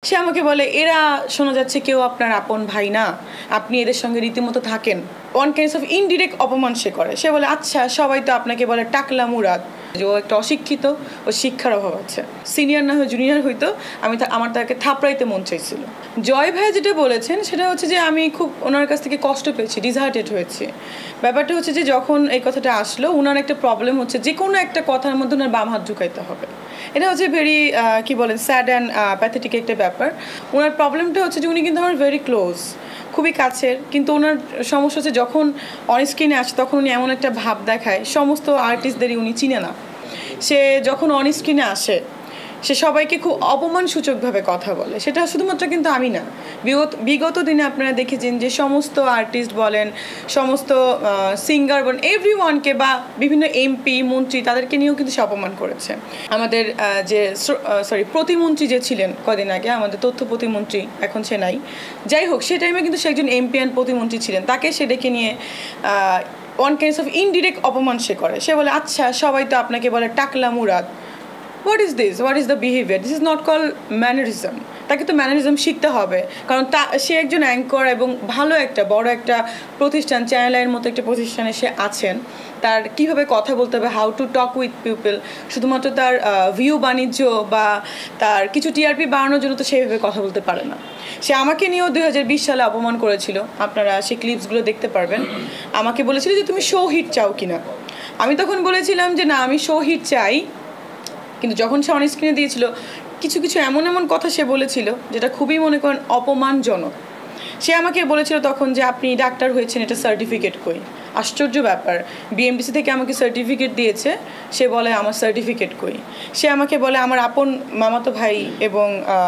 সে আমাকে বলে এরা শোনা যাচ্ছে কেউ আপনার আপন ভাই না, আপনি এদের সঙ্গে রীতিমতো থাকেন। ওয়ান কাইন্ডস অফ ইনডিরেক্ট অপমান সে করে। সে বলে আচ্ছা সবাই তো আপনাকে বলে টাকলা মুরাদ, যে ও একটা অশিক্ষিত, ও শিক্ষার অভাব আছে, সিনিয়র না হয়ে জুনিয়র হইতো আমার তাকে থাপড়াইতে মন চাইছিল। জয় ভাই যেটা বলেছেন সেটা হচ্ছে যে আমি খুব ওনার কাছ থেকে কষ্ট পেয়েছি, ডিসহার্টেড হয়েছি। ব্যাপারটা হচ্ছে যে যখন এই কথাটা আসলো, ওনার একটা প্রবলেম হচ্ছে যে কোনো একটা কথার মধ্যে ওনার বাম হাত ঢুকাইতে হবে। এটা হচ্ছে ভেরি কি বলেন স্যাড অ্যান্ড প্যাথেটিক একটা ব্যাপার। ওনার প্রবলেমটা হচ্ছে যে উনি কিন্তু আমার ভেরি ক্লোজ, খুবই কাছের, কিন্তু ওনার সমস্যা হচ্ছে যখন অন স্ক্রিনে আসে তখন উনি এমন একটা ভাব দেখায়, সমস্ত আর্টিস্টদেরই উনি চিনে না। সে যখন অন স্ক্রিনে আসে সে সবাইকে খুব অপমানসূচকভাবে কথা বলে। সেটা শুধুমাত্র কিন্তু আমি না, বিগত দিনে আপনারা দেখেছেন যে সমস্ত আর্টিস্ট বলেন, সমস্ত সিঙ্গার বলেন, এভরিওয়ানকে বা বিভিন্ন এমপি মন্ত্রী তাদেরকে নিয়েও কিন্তু সে অপমান করেছে। আমাদের যে প্রতিমন্ত্রী যে ছিলেন কদিন আগে, আমাদের তথ্য প্রতিমন্ত্রী, এখন সে নাই, যাই হোক, সে টাইমে কিন্তু সে একজন এমপি অ্যান্ড প্রতিমন্ত্রী ছিলেন। তাকে সে ডেকে নিয়ে ওয়ান কাইন্ডস অফ ইনডিরেক্ট অপমান সে করে। সে বলে আচ্ছা সবাই তো আপনাকে বলে টাকলা Murad. What is this, what is the behaviour, this is not call mannerism. তাকে তো ম্যানারিজম শিখতে হবে, কারণ সে একজন অ্যাঙ্কর এবং ভালো একটা বড় একটা প্রতিষ্ঠান, চ্যানেলের মতো একটা প্রতিষ্ঠানে সে আছেন। তার কীভাবে কথা বলতে হবে, how to talk with people, শুধুমাত্র তার ভিউ বাণিজ্য বা তার কিছু টিআরপি বাড়ানোর জন্য তো সেইভাবে কথা বলতে পারে না। সে আমাকে নিয়েও 2020 সালে অপমান করেছিল, আপনারা সেই ক্লিপসগুলো দেখতে পারবেন। আমাকে বলেছিল যে তুমি শো হিট চাও কিনা। আমি তখন বলেছিলাম যে না, আমি শো হিট চাই, কিন্তু যখন সে অন স্ক্রিনে দিয়েছিল কিছু কিছু এমন এমন কথা সে বলেছিল যেটা খুবই মনে করেন অপমানজনক। সে আমাকে বলেছিল তখন যে আপনি ডাক্তার হয়েছেন, এটা সার্টিফিকেট কই। আশ্চর্য ব্যাপার, বিএমডিসি থেকে আমাকে সার্টিফিকেট দিয়েছে, সে বলে আমার সার্টিফিকেট কই। সে আমাকে বলে আমার আপন মামাতো ভাই এবং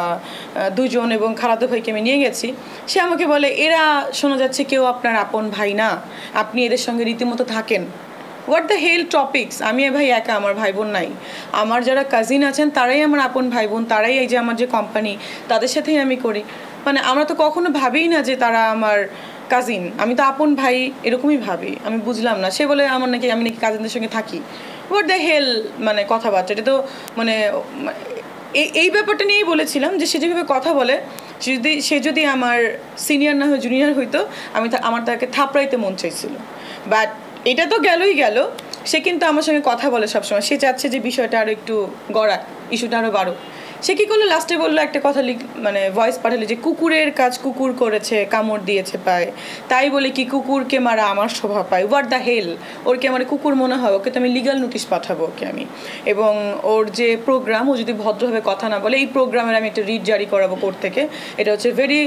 দুজন এবং খালাতো ভাইকে আমি নিয়ে গেছি। সে আমাকে বলে এরা শোনা যাচ্ছে কেউ আপনার আপন ভাই না, আপনি এদের সঙ্গে রীতিমতো থাকেন। What the hell topics. আমি ভাই একা, আমার ভাই বোন নাই। আমার যারা কাজিন আছেন তারাই আমার আপন ভাই বোন, তারাই এই যে আমার যে কোম্পানি তাদের সাথেই আমি করি। মানে আমরা তো কখনো ভাবিই না যে তারা আমার কাজিন, আমি তো আপন ভাই এরকমই ভাবি। আমি বুঝলাম না, সে বলে আমি নাকি কাজিনদের সঙ্গে থাকি। হোয়াট দ্য হেল মানে কথাবার্তা, এটা তো মানে এই ব্যাপারটা নিয়েই বলেছিলাম যে সে যেভাবে কথা বলে, সে যদি আমার সিনিয়র না হয়ে জুনিয়র হইতো আমার তাকে থাপড়াইতে মন চাইছিল। বাট এটা তো গেলই গেল, সে কিন্তু আমার সঙ্গে কথা বলে সবসময়। সে চাচ্ছে যে বিষয়টা আরও একটু গড়াক, ইস্যুটা আরও বাড়ুক। সে কী করলো, লাস্টে বললো একটা কথা মানে ভয়েস পাঠালো যে কুকুরের কাজ কুকুর করেছে, কামড় দিয়েছে পায়, তাই বলে কি কুকুরকে মারা আমার শোভা পায়। হোয়াট দ্য হেল, ওরকে আমার কুকুর মনে হয়, ওকে তো আমি লিগাল নোটিশ পাঠাবো ওকে আমি। এবং ওর যে প্রোগ্রাম, ও যদি ভদ্রভাবে কথা না বলে, এই প্রোগ্রামের আমি একটা রিট জারি করাবো কোর্ট থেকে। এটা হচ্ছে ভেরি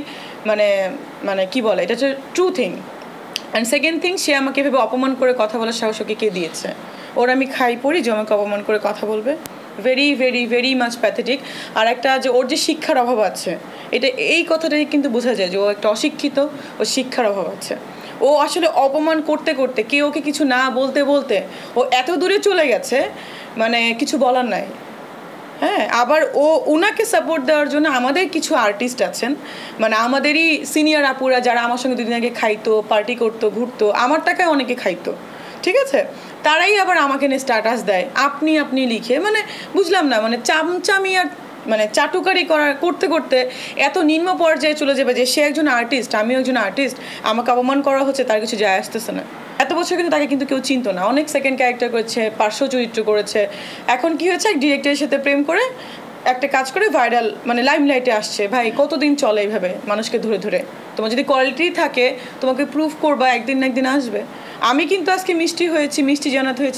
মানে কি বলে, এটা হচ্ছে true thing. And second thing, সে আমাকে এভাবে অপমান করে কথা বলার সাহস ওকে কে দিয়েছে? ওর আমি খাই পড়ি যে আমাকে অপমান করে কথা বলবে? Very very very much pathetic. আর একটা যে ওর যে শিক্ষার অভাব আছে, এটা এই কথাটাই কিন্তু বোঝা যায় যে ও একটা অশিক্ষিত, ও শিক্ষার অভাব আছে। ও আসলে অপমান করতে করতে, কেউ ওকে কিছু না বলতে বলতে ও এত দূরে চলে গেছে, মানে কিছু বলার নাই। হ্যাঁ, আবার ওনাকে সাপোর্ট দেওয়ার জন্য আমাদের কিছু আর্টিস্ট আছেন, মানে আমাদেরই সিনিয়র আপুরা যারা আমার সঙ্গে দুদিন আগে খাইতো, পার্টি করতো, ঘুরতো, আমার টাকায় অনেকে খাইতো, ঠিক আছে, তারাই আবার আমাকে নিয়ে স্ট্যাটাস দেয় আপনি লিখে। মানে বুঝলাম না, মানে চামচামি আর মানে চাটুকারি করতে করতে এত নিম্ন পর্যায়ে চলে যাবে যে সে একজন আর্টিস্ট, আমিও একজন আর্টিস্ট, আমাকে অপমান করা হচ্ছে, তার কিছু যায় আসতেছে না। এত বছর কিন্তু তাকে কিন্তু কেউ চিনতো না, অনেক সেকেন্ড ক্যারেক্টার করেছে, পার্শ্ব চরিত্র করেছে। এখন কি হয়েছে, এক ডিরেক্টরের সাথে প্রেম করে একটা কাজ করে ভাইরাল, মানে লাইমলাইটে আসছে। ভাই কতদিন চলে এইভাবে মানুষকে ধরে ধরে? তোমার যদি কোয়ালিটি থাকে তোমাকে প্রুফ করবা, একদিন না একদিন আসবে। আমি কিন্তু আজকে মিষ্টি জানাতে হয়েছি,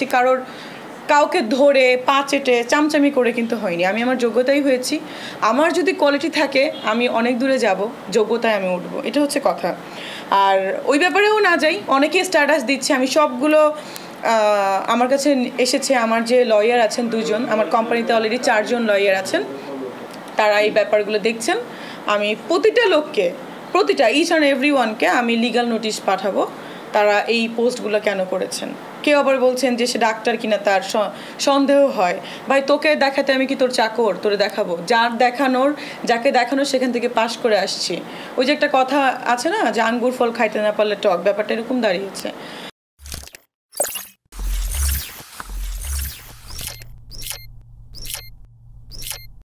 কাউকে ধরে পা চেটে চামচামি করে কিন্তু হয়নি। আমি আমার যোগ্যতাই হয়েছি। আমার যদি কোয়ালিটি থাকে আমি অনেক দূরে যাব, যোগ্যতায় আমি উঠবো, এটা হচ্ছে কথা। আর ওই ব্যাপারেও না যাই, অনেকে স্ট্যাটাস দিচ্ছে, আমি সবগুলো আমার কাছে এসেছে। আমার যে লয়ার আছেন 2 জন, আমার কোম্পানিতে অলরেডি 4 জন লয়ার আছেন, তারা এই ব্যাপারগুলো দেখছেন। আমি প্রতিটা লোককে, ইচ অ্যান্ড এভরিওয়ানকে আমি লিগাল নোটিশ পাঠাবো তারা এই পোস্টগুলো কেন করেছেন। কেউ আবার বলছেন যে সে ডাক্তার কিনা তার সন্দেহ হয়। ভাই তোকে দেখাতে আমি কি তোর চাকর? তোরে দেখাবো যাকে দেখানোর সেখান থেকে পাশ করে আসছি। ওই যে একটা কথা আছে না যে আঙ্গুর ফল খাইতে না পারলে টক, ব্যাপারটা এরকম দাঁড়িয়েছে।